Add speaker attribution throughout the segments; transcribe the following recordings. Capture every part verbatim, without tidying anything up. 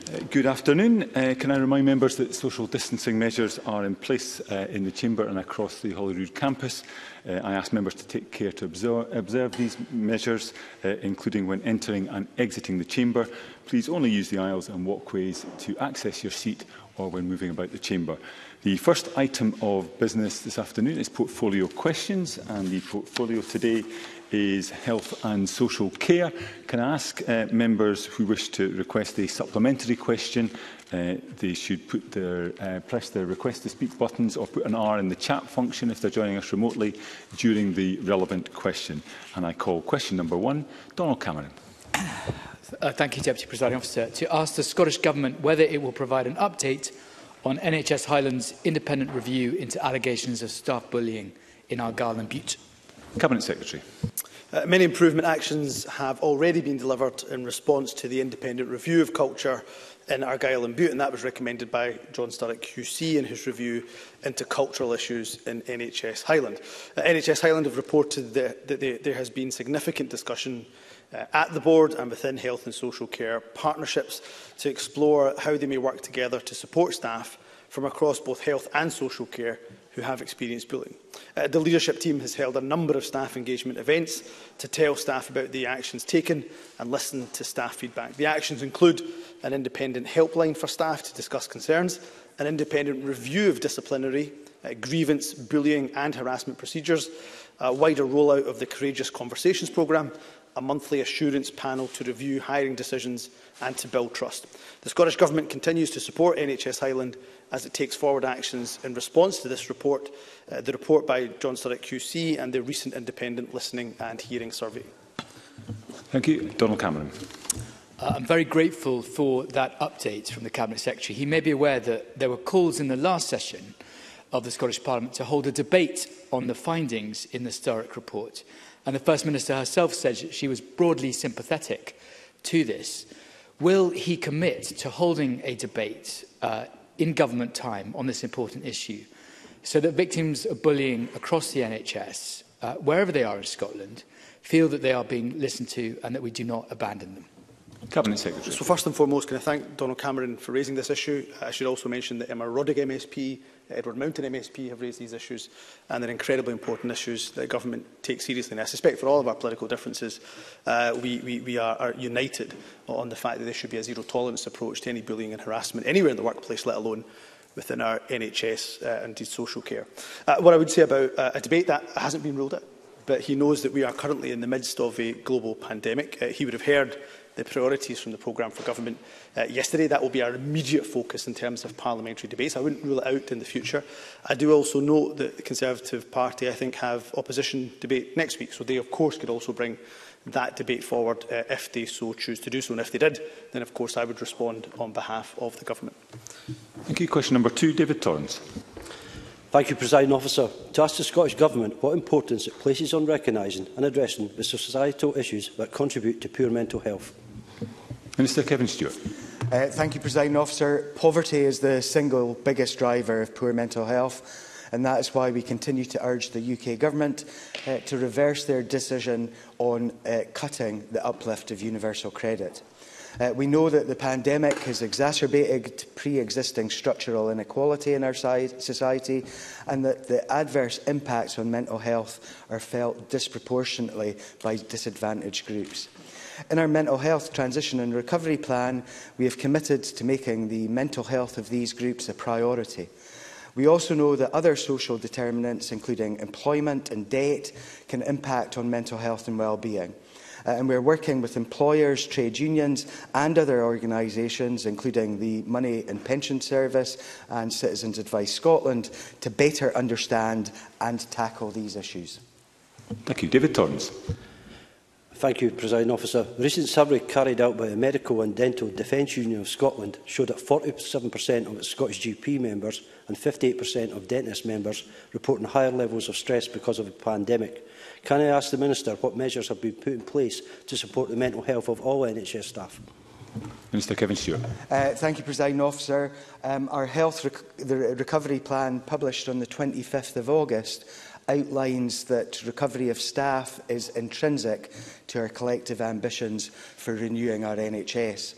Speaker 1: Uh, good afternoon. Uh, can I remind members that social distancing measures are in place uh, in the Chamber and across the Holyrood campus. Uh, I ask members to take care to observe, observe these measures, uh, including when entering and exiting the Chamber. Please only use the aisles and walkways to access your seat or when moving about the Chamber. The first item of business this afternoon is portfolio questions, and the portfolio today is health and social care. Can I ask uh, members who wish to request a supplementary question, uh, they should put their, uh, press their request to speak buttons or put an R in the chat function if they're joining us remotely during the relevant question. And I call question number one, Donald Cameron.
Speaker 2: Uh, thank you, Deputy Presiding Officer. To ask the Scottish Government whether it will provide an update on N H S Highland's independent review into allegations of staff bullying in Argyll and Bute.
Speaker 1: Cabinet Secretary.
Speaker 3: Uh, many improvement actions have already been delivered in response to the independent review of culture in Argyll and Bute, and that was recommended by John Sturrock Q C in his review into cultural issues in N H S Highland. Uh, N H S Highland have reported that, that there, there has been significant discussion uh, at the board and within health and social care partnerships to explore how they may work together to support staff from across both health and social care who have experienced bullying. Uh, the leadership team has held a number of staff engagement events to tell staff about the actions taken and listen to staff feedback. The actions include an independent helpline for staff to discuss concerns, an independent review of disciplinary, uh, grievance, bullying and harassment procedures, a wider rollout of the Courageous Conversations programme, a monthly assurance panel to review hiring decisions and to build trust. The Scottish Government continues to support N H S Highland as it takes forward actions in response to this report, uh, the report by John Sturrock Q C and the recent independent listening and hearing survey.
Speaker 1: Thank you. Donald Cameron.
Speaker 2: Uh, I'm very grateful for that update from the Cabinet Secretary. He may be aware that there were calls in the last session of the Scottish Parliament to hold a debate on the findings in the Sturrock report. And the First Minister herself said she was broadly sympathetic to this. Will he commit to holding a debate uh, in government time on this important issue so that victims of bullying across the N H S, uh, wherever they are in Scotland, feel that they are being listened to and that we do not abandon them?
Speaker 1: Cabinet Secretary.
Speaker 3: So first and foremost, can I thank Donald Cameron for raising this issue. I should also mention that Emma Roddick M S P, Edward Mountain M S P have raised these issues, and they're incredibly important issues that government takes seriously. And I suspect for all of our political differences, uh, we, we, we are, are united on the fact that there should be a zero-tolerance approach to any bullying and harassment anywhere in the workplace, let alone within our N H S uh, and indeed social care. Uh, what I would say about uh, a debate, that hasn't been ruled out, but he knows that we are currently in the midst of a global pandemic. Uh, he would have heard the priorities from the programme for government uh, yesterday. That will be our immediate focus in terms of parliamentary debates. I wouldn't rule it out in the future. I do also note that the Conservative Party, I think, have opposition debate next week, so they of course could also bring that debate forward uh, if they so choose to do so. And if they did, then of course I would respond on behalf of the government.
Speaker 1: Thank you. Question number two, David Torrance.
Speaker 4: Thank you, Presiding Officer. To ask the Scottish Government what importance it places on recognising and addressing the societal issues that contribute to poor mental health.
Speaker 1: Minister Kevin Stewart.
Speaker 5: Uh, thank you, Presiding Officer. Poverty is the single biggest driver of poor mental health, and that is why we continue to urge the U K Government uh, to reverse their decision on uh, cutting the uplift of universal credit. Uh, we know that the pandemic has exacerbated pre-existing structural inequality in our society, and that the adverse impacts on mental health are felt disproportionately by disadvantaged groups. In our Mental Health Transition and Recovery Plan, we have committed to making the mental health of these groups a priority. We also know that other social determinants, including employment and debt, can impact on mental health and well-being. Uh, and we are working with employers, trade unions and other organisations, including the Money and Pension Service and Citizens Advice Scotland, to better understand and tackle these issues.
Speaker 1: Thank you. David Torrance.
Speaker 4: Thank you, Presiding Officer. The recent survey carried out by the Medical and Dental Defence Union of Scotland showed that forty-seven percent of its Scottish G P members and fifty-eight percent of dentist members reporting higher levels of stress because of the pandemic. Can I ask the Minister what measures have been put in place to support the mental health of all N H S staff?
Speaker 1: Minister Kevin Stewart.
Speaker 5: Uh, thank you, Presiding Officer. Um, our Health rec the Recovery Plan, published on the twenty-fifth of August, outlines that recovery of staff is intrinsic to our collective ambitions for renewing our N H S.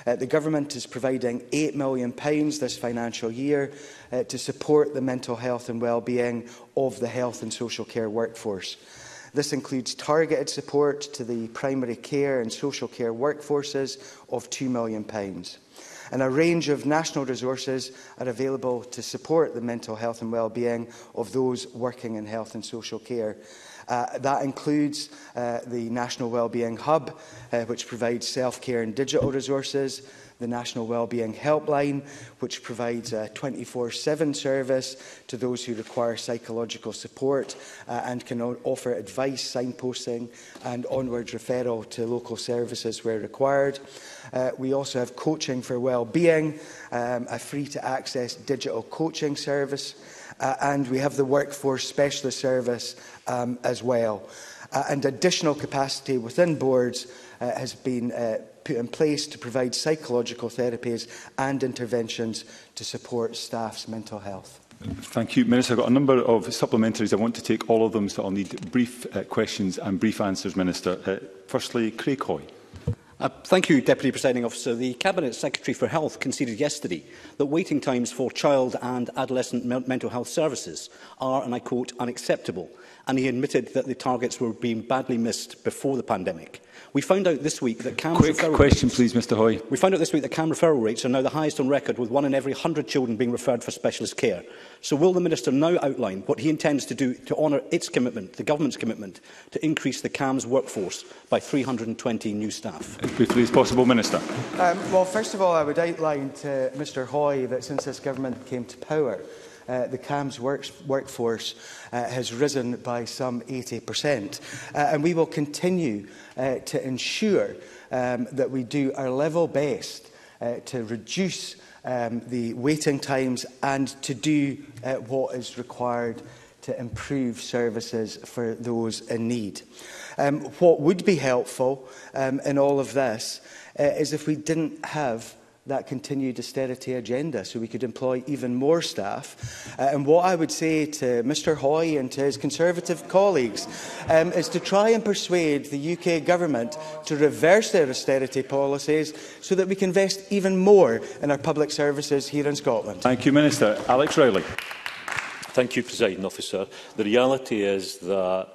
Speaker 5: Uh, the Government is providing eight million pounds this financial year uh, to support the mental health and well-being of the health and social care workforce. This includes targeted support to the primary care and social care workforces of two million pounds. And a range of national resources are available to support the mental health and well-being of those working in health and social care. Uh, that includes uh, the National Wellbeing Hub, uh, which provides self-care and digital resources, the National Wellbeing Helpline, which provides a twenty-four seven service to those who require psychological support uh, and can offer advice, signposting and onward referral to local services where required. Uh, we also have Coaching for Wellbeing, um, a free-to-access digital coaching service, uh, and we have the Workforce Specialist Service um, as well. Uh, and additional capacity within boards uh, has been uh, put in place to provide psychological therapies and interventions to support staff's mental health.
Speaker 1: Thank you, Minister. I've got a number of supplementaries. I want to take all of them, so I'll need brief uh, questions and brief answers, Minister. Uh, firstly, Craig Hoy.
Speaker 6: Uh, thank you, Deputy Presiding Officer. The Cabinet Secretary for Health conceded yesterday that waiting times for child and adolescent me mental health services are, and I quote, unacceptable, and he admitted that the targets were being badly missed before the pandemic. We found out this week that C A M's
Speaker 1: Quick question,
Speaker 6: rates,
Speaker 1: please, Mr Hoy.
Speaker 6: We found out this week that C A M referral rates are now the highest on record, with one in every one hundred children being referred for specialist care. So will the Minister now outline what he intends to do to honour its commitment, the Government's commitment, to increase the C A M's workforce by three hundred and twenty new staff?
Speaker 1: As briefly as possible, Minister.
Speaker 5: Um, well, first of all, I would outline to Mr Hoy that since this Government came to power, Uh, the C A M's work, workforce uh, has risen by some eighty percent. Uh, and we will continue uh, to ensure um, that we do our level best uh, to reduce um, the waiting times and to do uh, what is required to improve services for those in need. Um, what would be helpful um, in all of this uh, is if we didn't have that continued austerity agenda, so we could employ even more staff. Uh, and what I would say to Mr Hoy and to his Conservative colleagues um, is to try and persuade the U K Government to reverse their austerity policies so that we can invest even more in our public services here in Scotland.
Speaker 1: Thank you, Minister. Alex Rowley.
Speaker 7: Thank you, Presiding Officer. The reality is that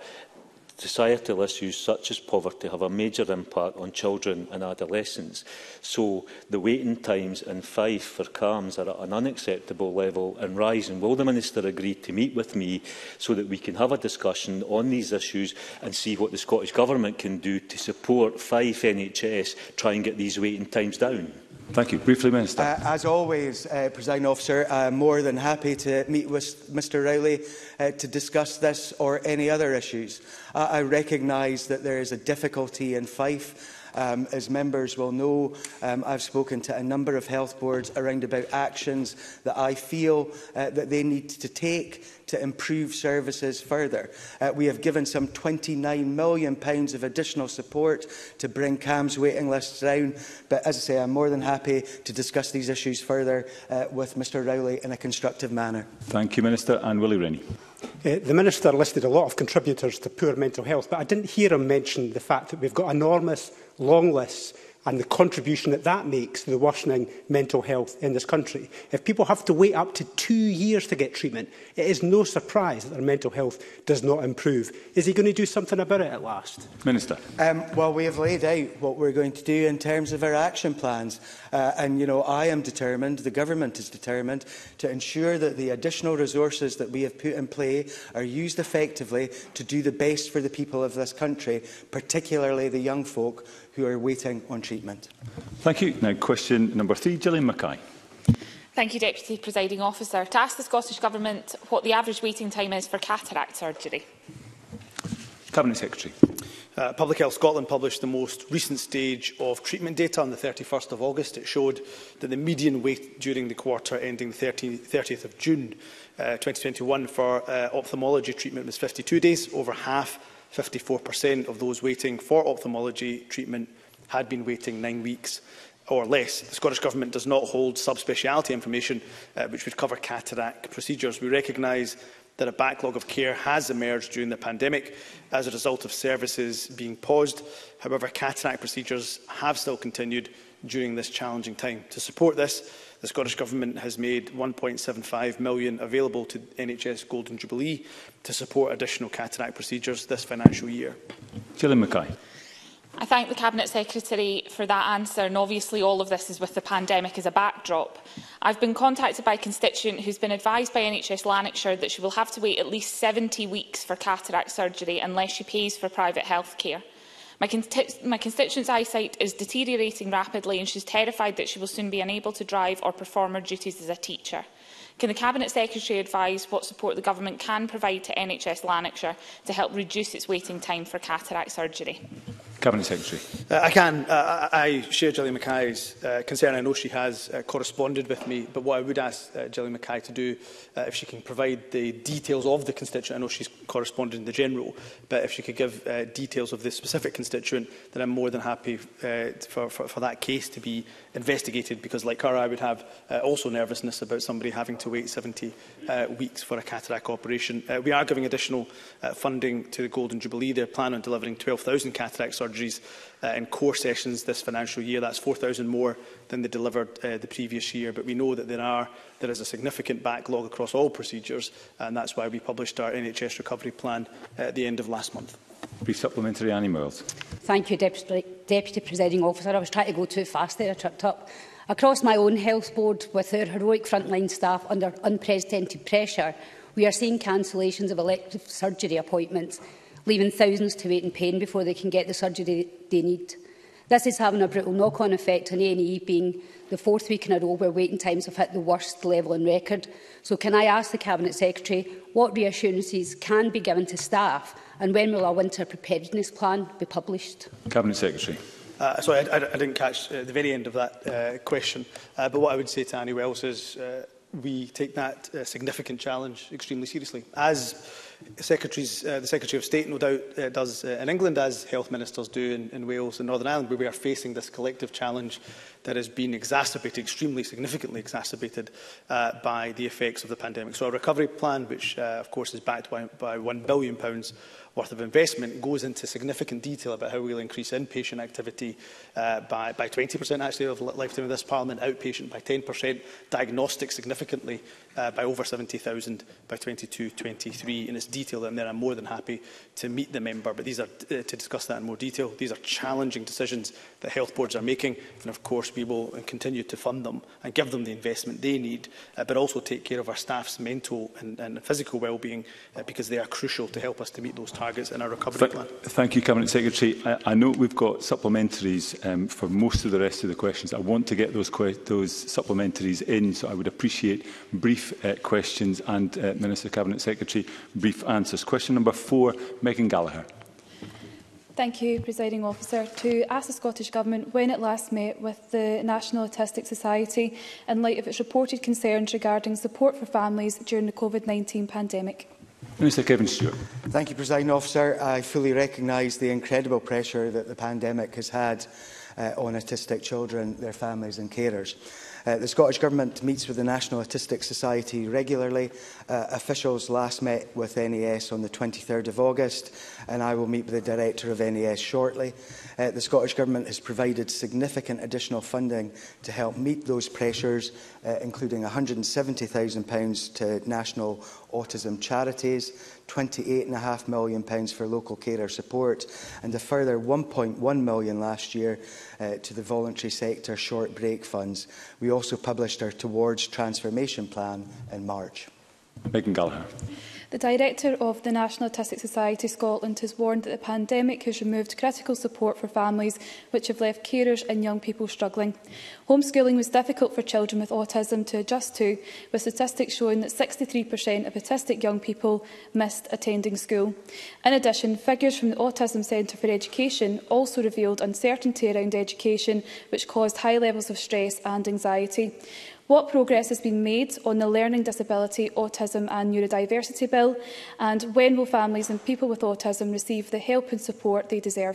Speaker 7: societal issues such as poverty have a major impact on children and adolescents. So the waiting times in Fife for C A Ms are at an unacceptable level and rising. Will the Minister agree to meet with me so that we can have a discussion on these issues and see what the Scottish Government can do to support Fife N H S, try and get these waiting times down?
Speaker 1: Thank you. Briefly, Minister.
Speaker 5: Uh, as always, uh, Presiding Officer, I am more than happy to meet with Mr Rowley uh, to discuss this or any other issues. Uh, I recognise that there is a difficulty in Fife. Um, as members will know, um, I've spoken to a number of health boards around about actions that I feel uh, that they need to take to improve services further. Uh, we have given some twenty-nine million pounds of additional support to bring C A M's waiting lists down. But as I say, I'm more than happy to discuss these issues further uh, with Mr Rowley in a constructive manner.
Speaker 1: Thank you, Minister. And Willie Rennie.
Speaker 8: Uh, the Minister listed a lot of contributors to poor mental health, but I didn't hear him mention the fact that we've got enormous long lists and the contribution that that makes to the worsening mental health in this country. If people have to wait up to two years to get treatment, it is no surprise that their mental health does not improve. Is he going to do something about it at last?
Speaker 1: Minister.
Speaker 5: Um, well, we have laid out what we're going to do in terms of our action plans. Uh, and, you know, I am determined, the Government is determined, to ensure that the additional resources that we have put in play are used effectively to do the best for the people of this country, particularly the young folk who are waiting on treatment.
Speaker 1: Thank you. Now, question number three, Gillian Mackay.
Speaker 9: Thank you, Deputy Presiding Officer. To ask the Scottish Government what the average waiting time is for cataract surgery.
Speaker 1: Cabinet Secretary.
Speaker 3: Uh, Public Health Scotland published the most recent stage of treatment data on the thirty-first of August. It showed that the median wait during the quarter ending the thirtieth of June uh, twenty twenty-one for uh, ophthalmology treatment was fifty-two days. Over half, fifty-four percent of those waiting for ophthalmology treatment had been waiting nine weeks or less. The Scottish Government does not hold subspeciality information uh, which would cover cataract procedures. We recognise that a backlog of care has emerged during the pandemic as a result of services being paused. However, cataract procedures have still continued during this challenging time. To support this, the Scottish Government has made one point seven five million pounds available to N H S Golden Jubilee to support additional cataract procedures this financial year.
Speaker 1: Gillian Mackay.
Speaker 9: I thank the Cabinet Secretary for that answer, and obviously all of this is with the pandemic as a backdrop. I've been contacted by a constituent who's been advised by N H S Lanarkshire that she will have to wait at least seventy weeks for cataract surgery unless she pays for private health care. My, consti my constituent's eyesight is deteriorating rapidly, and she's terrified that she will soon be unable to drive or perform her duties as a teacher. Can the Cabinet Secretary advise what support the Government can provide to N H S Lanarkshire to help reduce its waiting time for cataract surgery?
Speaker 1: Cabinet Secretary.
Speaker 3: Uh, I can. Uh, I share Gillian Mackay's uh, concern. I know she has uh, corresponded with me, but what I would ask uh, Gillian Mackay to do, uh, if she can provide the details of the constituent, I know she's corresponded in the general, but if she could give uh, details of the specific constituent, then I'm more than happy uh, for, for, for that case to be investigated, because like her, I would have uh, also nervousness about somebody having to wait seventy uh, weeks for a cataract operation. Uh, we are giving additional uh, funding to the Golden Jubilee. They're planning on delivering twelve thousand cataract surgeries uh, in core sessions this financial year. That's four thousand more than they delivered uh, the previous year. But we know that there are there is a significant backlog across all procedures, and that's why we published our N H S recovery plan uh, at the end of last month.
Speaker 1: Brief supplementary, Annie Miles.
Speaker 10: Thank you, Deputy, Deputy Presiding Officer. I was trying to go too fast there, I tripped up. Across my own health board, with our heroic frontline staff under unprecedented pressure, we are seeing cancellations of elective surgery appointments, leaving thousands to wait in pain before they can get the surgery they need. This is having a brutal knock-on effect on A and E, being the fourth week in a row where waiting times have hit the worst level on record. So can I ask the Cabinet Secretary what reassurances can be given to staff, and when will a winter preparedness plan be published?
Speaker 1: Cabinet Secretary.
Speaker 3: Uh, sorry, I, I, I didn't catch uh, the very end of that uh, question, uh, but what I would say to Annie Wells is uh, we take that uh, significant challenge extremely seriously. As Secretaries, uh, the Secretary of State, no doubt, uh, does uh, in England, as health ministers do in, in Wales and Northern Ireland, where we are facing this collective challenge that has been exacerbated, extremely significantly exacerbated uh, by the effects of the pandemic. So our recovery plan, which uh, of course is backed by, by one billion pounds worth of investment, goes into significant detail about how we'll increase inpatient activity uh, by, by twenty percent actually of the lifetime of this Parliament, outpatient by ten percent, diagnostic significantly uh, by over seventy thousand by twenty-two twenty-three. In its detail, and then I'm more than happy to meet the member. But these are, uh, to discuss that in more detail, these are challenging decisions that health boards are making, and of course we will continue to fund them and give them the investment they need, uh, but also take care of our staff's mental and, and physical well-being, uh, because they are crucial to help us to meet those targets in our recovery
Speaker 1: Th
Speaker 3: plan.
Speaker 1: Thank you, Cabinet Secretary. I, I know we've got supplementaries um, for most of the rest of the questions. I want to get those, que those supplementaries in, so I would appreciate brief uh, questions and, uh, Minister Cabinet Secretary, brief answers. Question number four, Megan Gallagher.
Speaker 11: Thank you, Presiding Officer. To ask the Scottish Government when it last met with the National Autistic Society in light of its reported concerns regarding support for families during the COVID nineteen pandemic.
Speaker 1: Minister Kevin Stewart.
Speaker 5: Thank you, Presiding Officer. I fully recognise the incredible pressure that the pandemic has had uh, on autistic children, their families and carers. Uh, the Scottish Government meets with the National Autistic Society regularly. Uh, officials last met with N A S on the twenty-third of August, and I will meet with the Director of N A S shortly. Uh, the Scottish Government has provided significant additional funding to help meet those pressures, uh, including one hundred and seventy thousand pounds to national autism charities, twenty-eight point five million pounds for local carer support, and a further one point one million pounds last year uh, to the voluntary sector short break funds. We also published our Towards Transformation plan in March.
Speaker 1: Megan Gallagher.
Speaker 11: The Director of the National Autistic Society Scotland has warned that the pandemic has removed critical support for families which have left carers and young people struggling. Homeschooling was difficult for children with autism to adjust to, with statistics showing that sixty-three percent of autistic young people missed attending school. In addition, figures from the Autism Centre for Education also revealed uncertainty around education, which caused high levels of stress and anxiety. What progress has been made on the Learning Disability, Autism and Neurodiversity Bill, and when will families and people with autism receive the help and support they deserve?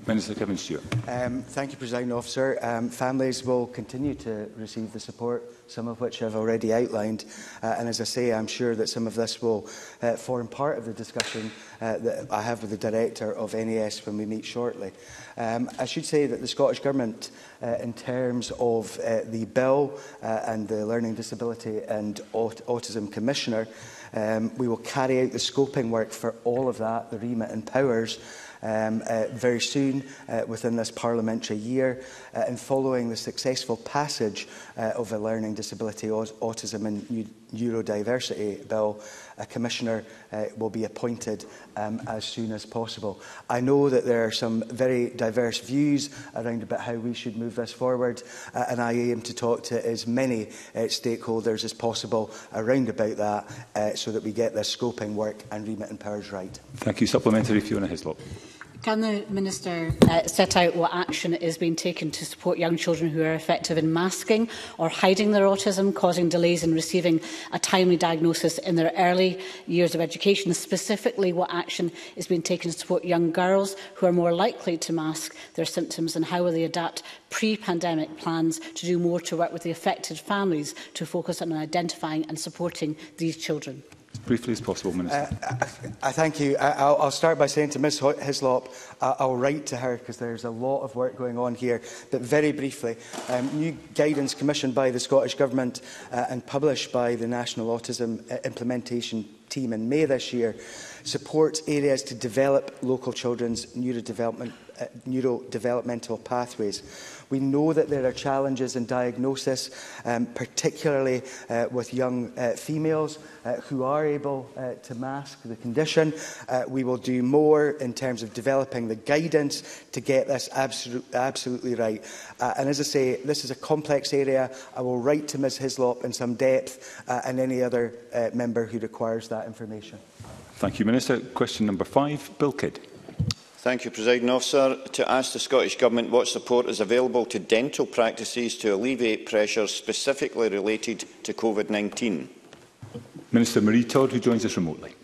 Speaker 1: Minister Kevin Stewart.
Speaker 5: Um, thank you, Presiding Officer. Um, families will continue to receive the support, some of which I've already outlined. Uh, and as I say, I'm sure that some of this will uh, form part of the discussion uh, that I have with the Director of N A S when we meet shortly. Um, I should say that the Scottish Government, uh, in terms of uh, the bill uh, and the Learning Disability and Aut Autism Commissioner, um, we will carry out the scoping work for all of that, the remit and powers, Um, uh, very soon uh, within this parliamentary year, uh, and following the successful passage uh, of a Learning Disability, Autism and Neurodiversity Bill, a Commissioner uh, will be appointed um, as soon as possible. I know that there are some very diverse views around about how we should move this forward, uh, and I aim to talk to as many uh, stakeholders as possible around about that, uh, so that we get this scoping work and remit and powers right.
Speaker 1: Thank you. Supplementary, Fiona Hislop.
Speaker 10: Can the Minister uh, set out what action is being taken to support young children who are effective in masking or hiding their autism, causing delays in receiving a timely diagnosis in their early years of education? Specifically, what action is being taken to support young girls who are more likely to mask their symptoms, and how will they adapt pre-pandemic plans to do more to work with the affected families to focus on identifying and supporting these children?
Speaker 1: As briefly as possible, Minister.
Speaker 5: Uh, I, I thank you. I, I'll, I'll start by saying to Miz Hislop, uh, I'll write to her because there's a lot of work going on here. But very briefly, um, new guidance commissioned by the Scottish Government uh, and published by the National Autism Implementation Team in May this year supports areas to develop local children's neurodevelopment, uh, neurodevelopmental pathways. We know that there are challenges in diagnosis, um, particularly uh, with young uh, females uh, who are able uh, to mask the condition. Uh, we will do more in terms of developing the guidance to get this absolute, absolutely right. Uh, and as I say, this is a complex area. I will write to Miz Hislop in some depth uh, and any other uh, member who requires that information.
Speaker 1: Thank you, Minister. Question number five, Bill Kidd.
Speaker 12: Thank you, Presiding Officer. To ask the Scottish Government what support is available to dental practices to alleviate pressures specifically related to COVID nineteen.
Speaker 1: Minister Marie Todd, who joins us remotely.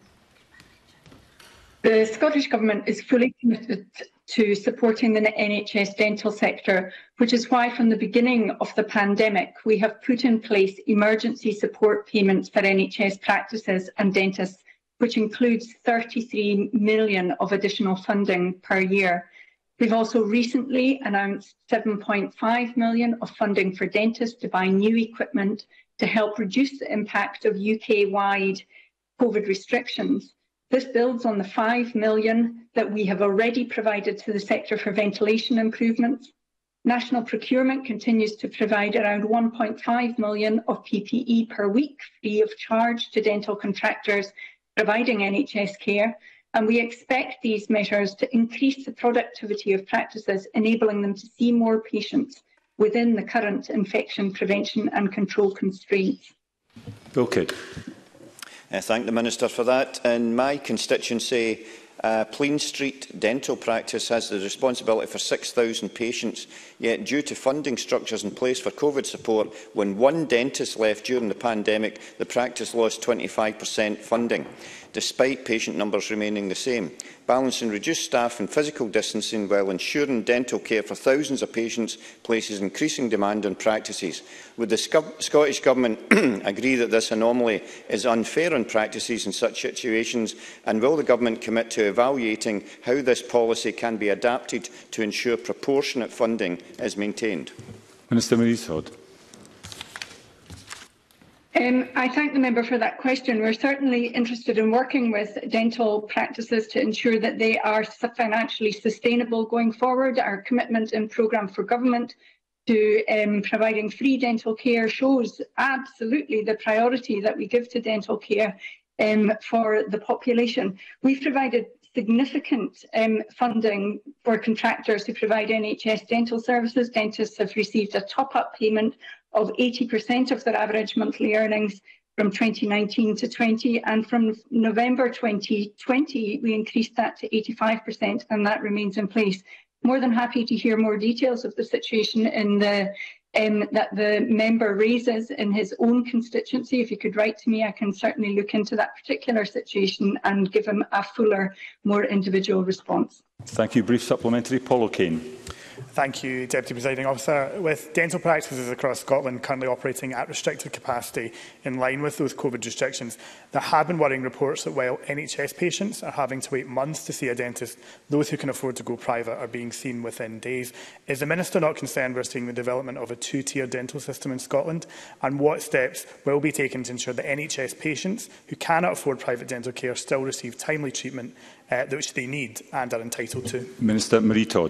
Speaker 13: The Scottish Government is fully committed to supporting the N H S dental sector, which is why from the beginning of the pandemic we have put in place emergency support payments for N H S practices and dentists, which includes thirty-three million pounds of additional funding per year. We've also recently announced seven point five million pounds of funding for dentists to buy new equipment to help reduce the impact of U K-wide COVID restrictions. This builds on the five million pounds that we have already provided to the sector for ventilation improvements. National procurement continues to provide around one point five million pounds of P P E per week free of charge to dental contractors providing N H S care, and we expect these measures to increase the productivity of practices, enabling them to see more patients within the current infection prevention and control constraints.
Speaker 1: Okay.
Speaker 12: I thank the Minister for that. In my constituency, uh, Plain Street Dental Practice has the responsibility for six thousand patients, yet due to funding structures in place for COVID support, when one dentist left during the pandemic, the practice lost twenty-five percent funding, despite patient numbers remaining the same. Balancing reduced staff and physical distancing while ensuring dental care for thousands of patients places increasing demand on practices. Would the Sc Scottish Government agree that this anomaly is unfair on practices in such situations, and will the Government commit to evaluating how this policy can be adapted to ensure proportionate funding is maintained?
Speaker 1: Minister Marie Todd.
Speaker 13: Um, I thank the member for that question. We're certainly interested in working with dental practices to ensure that they are financially sustainable going forward. Our commitment and programme for government to um, providing free dental care shows absolutely the priority that we give to dental care um, for the population. We've provided significant um, funding for contractors who provide N H S dental services. Dentists have received a top-up payment of eighty percent of their average monthly earnings from twenty nineteen to twenty, and from November twenty twenty we increased that to eighty-five percent, and that remains in place. More than happy to hear more details of the situation in the um, that the member raises in his own constituency, if he could write to me, I can certainly look into that particular situation and give him a fuller, more individual response.
Speaker 1: Thank you. Brief supplementary. Paul O'Kane.
Speaker 14: Thank you, Deputy Presiding Officer. With dental practices across Scotland currently operating at restricted capacity in line with those COVID restrictions, there have been worrying reports that while N H S patients are having to wait months to see a dentist, those who can afford to go private are being seen within days. Is the Minister not concerned we're seeing the development of a two-tier dental system in Scotland? And what steps will be taken to ensure that N H S patients who cannot afford private dental care still receive timely treatment uh, which they need and are entitled to?
Speaker 1: Minister Marie Todd.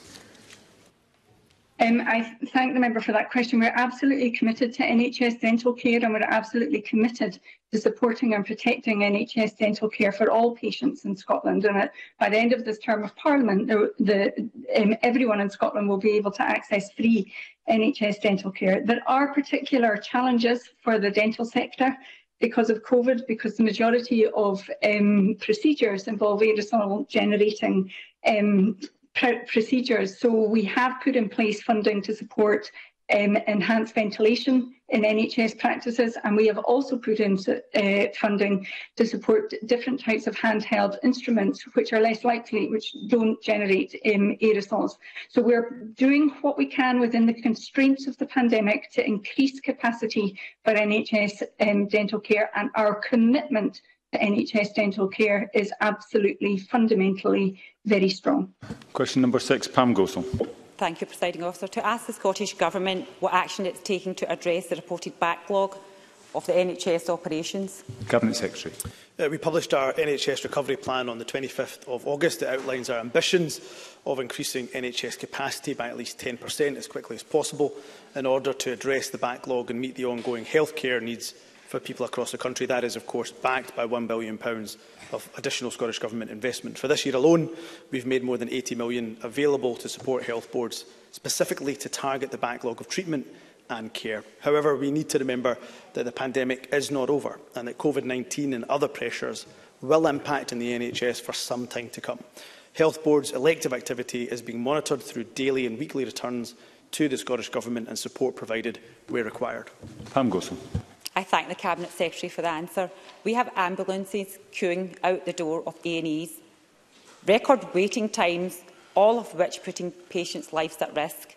Speaker 13: Um, I thank the member for that question. We're absolutely committed to N H S dental care, and we're absolutely committed to supporting and protecting N H S dental care for all patients in Scotland. And uh, by the end of this term of Parliament, the, the, um, everyone in Scotland will be able to access free N H S dental care. There are particular challenges for the dental sector because of COVID, because the majority of um, procedures involve aerosol generating um, procedures. So we have put in place funding to support um, enhanced ventilation in N H S practices, and we have also put in uh, funding to support different types of handheld instruments which are less likely, which don't generate um, aerosols. So we're doing what we can within the constraints of the pandemic to increase capacity for N H S um, dental care, and our commitment to N H S dental care is absolutely fundamentally very strong.
Speaker 1: Question number six, Pam Gosal.
Speaker 15: Thank you, Presiding Officer. To ask the Scottish Government what action it's taking to address the reported backlog of the N H S operations.
Speaker 1: Cabinet Secretary.
Speaker 3: Uh, we published our N H S recovery plan on the twenty-fifth of August. It outlines our ambitions of increasing N H S capacity by at least ten percent as quickly as possible in order to address the backlog and meet the ongoing healthcare needs for people across the country. That is, of course, backed by one billion pounds of additional Scottish Government investment. For this year alone, we've made more than eighty million pounds available to support health boards, specifically to target the backlog of treatment and care. However, we need to remember that the pandemic is not over and that COVID nineteen and other pressures will impact on the N H S for some time to come. Health boards' elective activity is being monitored through daily and weekly returns to the Scottish Government and support provided where required.
Speaker 1: Pam Gosal.
Speaker 15: I thank the Cabinet Secretary for the answer. We have ambulances queuing out the door of A and Es, record waiting times, all of which putting patients' lives at risk.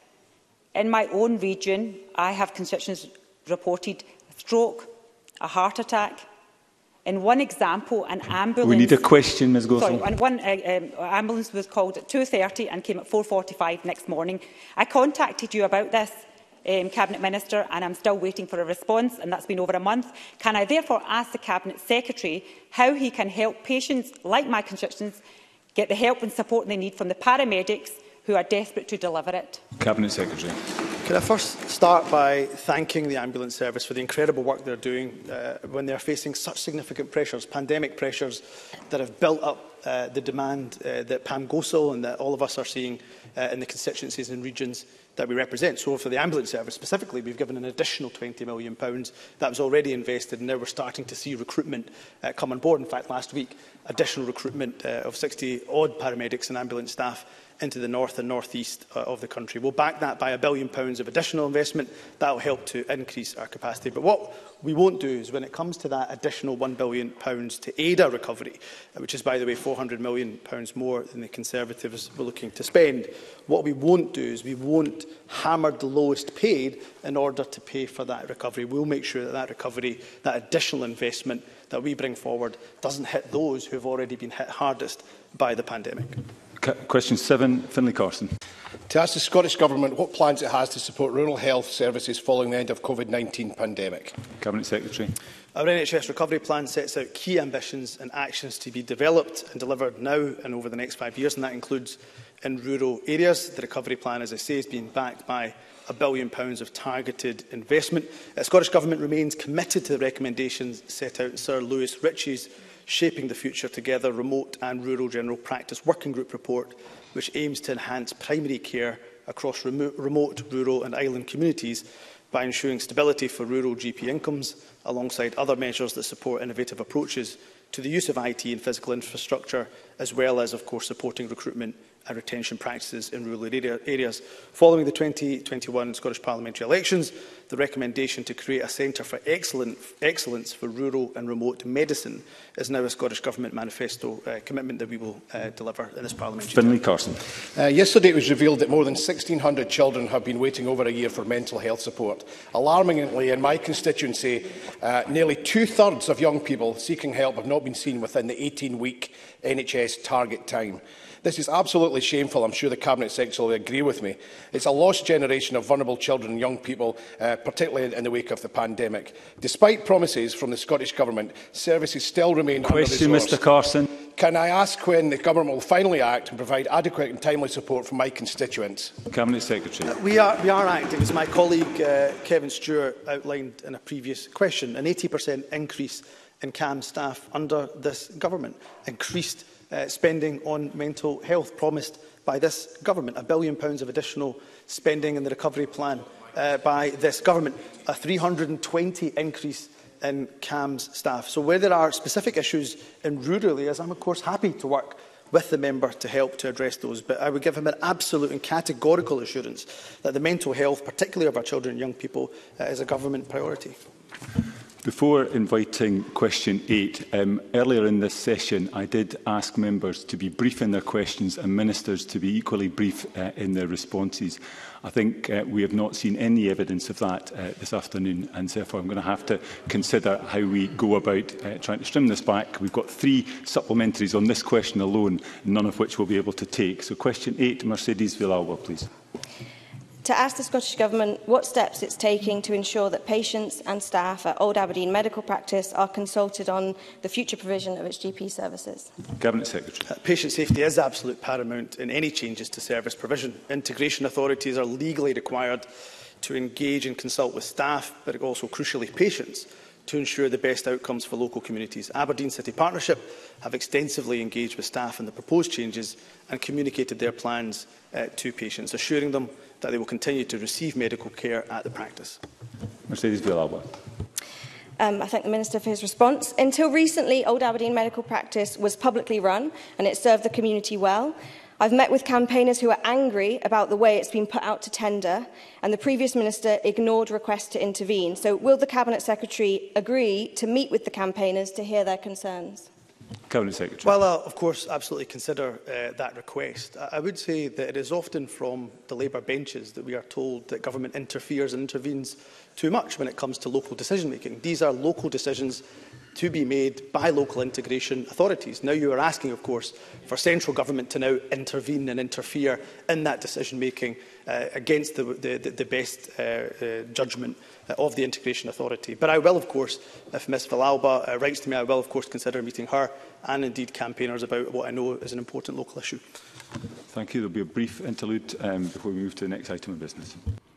Speaker 15: In my own region, I have constituents reported a stroke, a heart attack. In one example, an ambulance... We
Speaker 1: need a question, Ms Gosal.
Speaker 15: Sorry, and one uh, um, ambulance was called at two thirty and came at four forty-five next morning. I contacted you about this, Um, Cabinet Minister, and I'm still waiting for a response, and that's been over a month. Can I therefore ask the Cabinet Secretary how he can help patients like my constituents get the help and support they need from the paramedics who are desperate to deliver it?
Speaker 1: Cabinet Secretary.
Speaker 3: Can I first start by thanking the ambulance service for the incredible work they're doing uh, when they're facing such significant pressures, pandemic pressures that have built up uh, the demand uh, that Pam Gosal and that all of us are seeing uh, in the constituencies and regions that we represent. So for the ambulance service specifically, we've given an additional twenty million pounds that was already invested, and now we're starting to see recruitment uh, come on board. In fact, last week, additional recruitment uh, of sixty odd paramedics and ambulance staff into the north and north east uh, of the country. We'll back that by a billion pounds of additional investment. That will help to increase our capacity. But what we won't do is, when it comes to that additional one billion pounds to aid our recovery, uh, which is, by the way, four hundred million pounds more than the Conservatives were looking to spend, what we won't do is we won't hammer the lowest paid in order to pay for that recovery. We'll make sure that that recovery, that additional investment that we bring forward, doesn't hit those who have already been hit hardest by the pandemic.
Speaker 1: Question seven, Finlay Carson.
Speaker 16: To ask the Scottish Government what plans it has to support rural health services following the end of COVID nineteen pandemic.
Speaker 1: Cabinet Secretary.
Speaker 3: Our N H S recovery plan sets out key ambitions and actions to be developed and delivered now and over the next five years, and that includes in rural areas. The recovery plan, as I say, is being backed by a billion pounds of targeted investment. The Scottish Government remains committed to the recommendations set out in Sir Lewis Ritchie's Shaping the Future Together Remote and Rural General Practice Working Group report, which aims to enhance primary care across remote, remote, rural and island communities by ensuring stability for rural G P incomes, alongside other measures that support innovative approaches to the use of I T and physical infrastructure, as well as, of course, supporting recruitment and retention practices in rural area, areas. Following the twenty twenty-one Scottish Parliamentary elections, the recommendation to create a Centre for Excellent, Excellence for Rural and Remote Medicine is now a Scottish Government manifesto uh, commitment that we will uh, deliver in this Parliament.
Speaker 1: Finlay Carson.
Speaker 16: Uh, yesterday it was revealed that more than sixteen hundred children have been waiting over a year for mental health support. Alarmingly, in my constituency, uh, nearly two-thirds of young people seeking help have not been seen within the eighteen-week N H S target time. This is absolutely shameful. I'm sure the Cabinet Secretary will agree with me. It's a lost generation of vulnerable children and young people, uh, particularly in the wake of the pandemic. Despite promises from the Scottish Government, services still remain
Speaker 1: Question,
Speaker 16: under-resourced.
Speaker 1: Mr Carson.
Speaker 16: Can I ask when the Government will finally act and provide adequate and timely support for my constituents?
Speaker 1: Cabinet Secretary.
Speaker 3: Uh, we, are, we are acting, as my colleague uh, Kevin Stewart outlined in a previous question, an eighty percent increase in C A M staff under this Government, increased Uh, spending on mental health promised by this Government, a billion pounds of additional spending in the recovery plan uh, by this Government, a three hundred and twenty increase in C A M's staff. So where there are specific issues in rural areas, I'm of course happy to work with the member to help to address those, but I would give him an absolute and categorical assurance that the mental health, particularly of our children and young people, uh, is a Government priority.
Speaker 1: Before inviting question eight, um, earlier in this session I did ask members to be brief in their questions and ministers to be equally brief uh, in their responses. I think uh, we have not seen any evidence of that uh, this afternoon, and therefore I'm going to have to consider how we go about uh, trying to trim this back. We've got three supplementaries on this question alone, none of which we'll be able to take. So question eight, Mercedes Villalba, please.
Speaker 17: To ask the Scottish Government what steps it's taking to ensure that patients and staff at Old Aberdeen Medical Practice are consulted on the future provision of its G P services.
Speaker 1: Cabinet Secretary.
Speaker 3: Uh, patient safety is absolute paramount in any changes to service provision. Integration authorities are legally required to engage and consult with staff, but also crucially patients, to ensure the best outcomes for local communities. Aberdeen City Partnership have extensively engaged with staff in the proposed changes and communicated their plans uh, to patients, assuring them that they will continue to receive medical care at the practice.
Speaker 1: Mercedes Villalba.
Speaker 17: Um, I thank the Minister for his response. Until recently, Old Aberdeen Medical Practice was publicly run and it served the community well. I've met with campaigners who are angry about the way it's been put out to tender, and the previous Minister ignored requests to intervene. So will the Cabinet Secretary agree to meet with the campaigners to hear their concerns?
Speaker 1: Cabinet Secretary.
Speaker 3: Well, I'll of course absolutely consider uh, that request. I, I would say that it is often from the Labour benches that we are told that government interferes and intervenes too much when it comes to local decision making. These are local decisions to be made by local integration authorities. Now you are asking, of course, for central government to now intervene and interfere in that decision making uh, against the, the, the best uh, uh, judgment of the integration authority. But I will, of course, if Miz Villalba uh, writes to me, I will, of course, consider meeting her and indeed campaigners about what I know is an important local issue.
Speaker 1: Thank you. There will be a brief interlude um, before we move to the next item of business.